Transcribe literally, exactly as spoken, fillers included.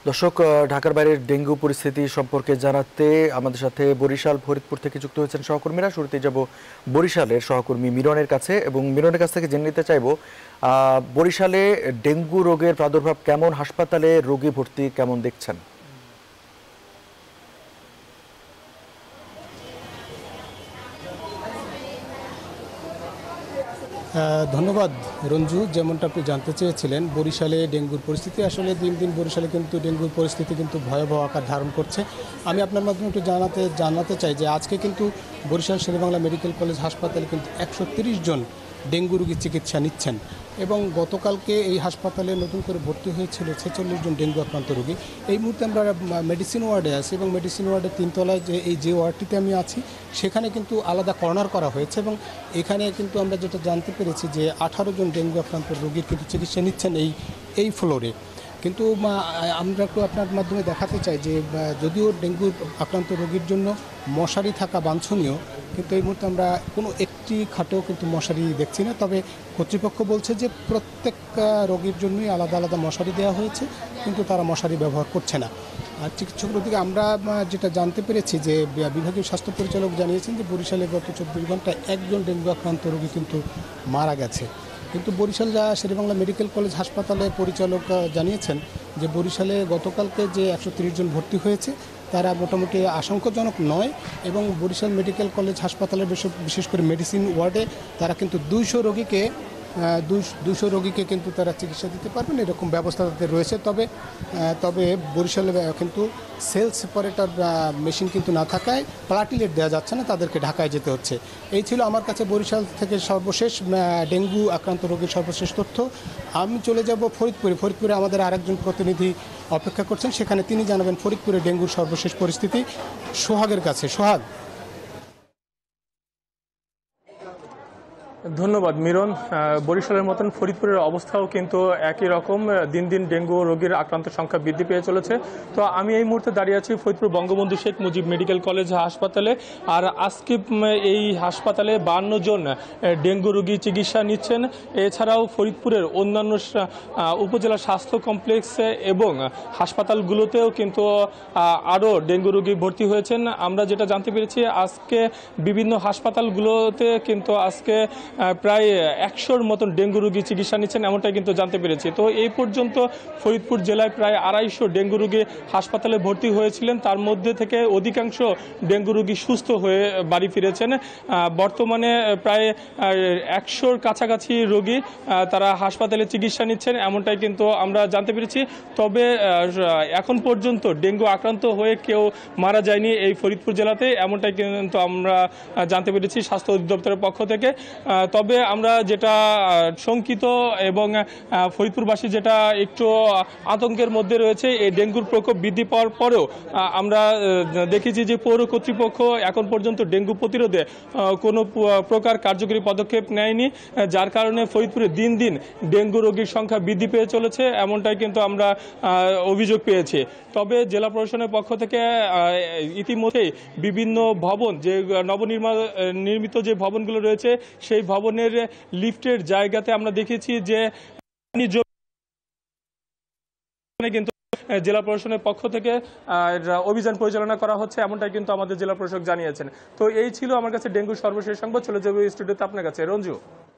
দর্শক, ঢাকার বাইরের ডেঙ্গু পরিস্থিতি সম্পর্কে জানাতে আমাদের সাথে বরিশাল ফরিদপুর থেকে যুক্ত হয়েছেন সহকর্মীরা। শুরুতে যাব বরিশালের সহকর্মী মিরনের কাছে এবং মিরনের কাছ থেকে জেনে নিতে চাইব বরিশালে ডেঙ্গু রোগের প্রাদুর্ভাব কেমন, হাসপাতালে রোগী ভর্তি কেমন দেখছেন? ধন্যবাদ রঞ্জু। যেমনটা আপনি জানতে চেয়েছিলেন, বরিশালে ডেঙ্গুর পরিস্থিতি আসলে দিন দিন বরিশালে কিন্তু ডেঙ্গুর পরিস্থিতি কিন্তু ভয়াবহ আকার ধারণ করছে। আমি আপনার মাধ্যমে একটু জানাতে জানাতে চাই যে আজকে কিন্তু বরিশাল শেরেবাংলা মেডিকেল কলেজ হাসপাতালে কিন্তু একশো তিরিশ জন ডেঙ্গু রোগীর চিকিৎসা নিচ্ছেন এবং গতকালকে এই হাসপাতালে নতুন করে ভর্তি হয়েছিল ছেচল্লিশ জন ডেঙ্গু আক্রান্ত রোগী। এই মুহূর্তে আমরা মেডিসিন ওয়ার্ডে আছি এবং মেডিসিন ওয়ার্ডের তিনতলায় যে এই যে ওয়ার্ডটিতে আমি আছি সেখানে কিন্তু আলাদা কর্নার করা হয়েছে এবং এখানে কিন্তু আমরা যেটা জানতে পেরেছি যে আঠারো জন ডেঙ্গু আক্রান্ত রোগীর কিন্তু চিকিৎসা নিচ্ছেন এই এই ফ্লোরে। কিন্তু আমরা একটু আপনার মাধ্যমে দেখাতে চাই যে যদিও ডেঙ্গু আক্রান্ত রোগীর জন্য মশারি থাকা বাঞ্ছনীয়, কিন্তু এই মুহূর্তে আমরা কোনো একটি খাটেও কিন্তু মশারি দেখছি না। তবে কর্তৃপক্ষ বলছে যে প্রত্যেক রোগীর জন্যই আলাদা আলাদা মশারি দেওয়া হয়েছে, কিন্তু তারা মশারি ব্যবহার করছে না। আর চিকিৎসকের দিকে আমরা যেটা জানতে পেরেছি যে বিভাগীয় স্বাস্থ্য পরিচালক জানিয়েছেন যে বরিশালে গত চব্বিশ ঘন্টায় একজন ডেঙ্গু আক্রান্ত রোগী কিন্তু মারা গেছে। কিন্তু বরিশাল শেরেবাংলা মেডিকেল কলেজ হাসপাতালে পরিচালক জানিয়েছেন যে বরিশালে গতকালকে যে একশো তিরিশ জন ভর্তি হয়েছে তারা মোটামুটি আশঙ্কাজনক নয় এবং বরিশাল মেডিকেল কলেজ হাসপাতালে বিশেষ করে মেডিসিন ওয়ার্ডে তারা কিন্তু দুইশো রোগীকে দুশো রোগীকে কিন্তু তারা চিকিৎসা দিতে পারবেন, এরকম ব্যবস্থা তাদের রয়েছে। তবে তবে বরিশালে কিন্তু সেলস সেপারেটর মেশিন কিন্তু না থাকায় প্লাটিলেট দেওয়া যাচ্ছে না, তাদেরকে ঢাকায় যেতে হচ্ছে। এই ছিল আমার কাছে বরিশাল থেকে সর্বশেষ ডেঙ্গু আক্রান্ত রোগীর সর্বশেষ তথ্য। আমি চলে যাব ফরিদপুরে। ফরিদপুরে আমাদের আরেকজন প্রতিনিধি অপেক্ষা করছেন, সেখানে তিনি জানাবেন ফরিদপুরে ডেঙ্গুর সর্বশেষ পরিস্থিতি। সোহাগের কাছে। সোহাগ। ধন্যবাদ মিরন। বরিশালের মতন ফরিদপুরের অবস্থাও কিন্তু একই রকম, দিন দিন ডেঙ্গু রোগীর আক্রান্ত সংখ্যা বৃদ্ধি পেয়ে চলেছে। তো আমি এই মুহূর্তে দাঁড়িয়ে আছি ফরিদপুর বঙ্গবন্ধু শেখ মুজিব মেডিকেল কলেজ হাসপাতালে। আর আজকে এই হাসপাতালে বান্ন জন ডেঙ্গু রোগী চিকিৎসা নিচ্ছেন। এছাড়াও ফরিদপুরের অন্যান্য উপজেলা স্বাস্থ্য কমপ্লেক্স এবং হাসপাতালগুলোতেও কিন্তু আরও ডেঙ্গু রোগী ভর্তি হয়েছেন। আমরা যেটা জানতে পেরেছি আজকে বিভিন্ন হাসপাতালগুলোতে কিন্তু আজকে প্রায় একশোর মতন ডেঙ্গু রোগী চিকিৎসা নিচ্ছেন, এমনটাই কিন্তু জানতে পেরেছি। তো এই পর্যন্ত ফরিদপুর জেলায় প্রায় আড়াইশো ডেঙ্গু রোগী হাসপাতালে ভর্তি হয়েছিলেন, তার মধ্যে থেকে অধিকাংশ ডেঙ্গু রোগী সুস্থ হয়ে বাড়ি ফিরেছেন। বর্তমানে প্রায় একশোর কাছাকাছি রোগী তারা হাসপাতালে চিকিৎসা নিচ্ছেন, এমনটাই কিন্তু আমরা জানতে পেরেছি। তবে এখন পর্যন্ত ডেঙ্গু আক্রান্ত হয়ে কেউ মারা যায়নি এই ফরিদপুর জেলাতে, এমনটাই কিন্তু আমরা জানতে পেরেছি স্বাস্থ্য অধিদপ্তরের পক্ষ থেকে। তবে আমরা যেটা শঙ্কিত এবং ফরিদপুরবাসী যেটা একটু আতঙ্কের মধ্যে রয়েছে, এই ডেঙ্গুর প্রকোপ বৃদ্ধি পাওয়ার পরেও আমরা দেখেছি যে পৌর কর্তৃপক্ষ এখন পর্যন্ত ডেঙ্গু প্রতিরোধে কোনো প্রকার কার্যকরী পদক্ষেপ নেয়নি, যার কারণে ফরিদপুরে দিন দিন ডেঙ্গু রোগীর সংখ্যা বৃদ্ধি পেয়ে চলেছে, এমনটাই কিন্তু আমরা অভিযোগ পেয়েছি। তবে জেলা প্রশাসনের পক্ষ থেকে ইতিমধ্যেই বিভিন্ন ভবন, যে নবনির্মাণ নির্মিত যে ভবনগুলো রয়েছে সেই ভবনের লিফটের জায়গাতে আমরা দেখেছি যে কিন্তু জেলা প্রশাসনের পক্ষ থেকে অভিযান পরিচালনা করা হচ্ছে, এমনটাই কিন্তু আমাদের জেলা প্রশাসক জানিয়েছেন। তো এই ছিল আমার কাছে ডেঙ্গুর সর্বশেষ সংবাদ। চলে যাবে স্টুডিওতে আপনার কাছে রঞ্জু।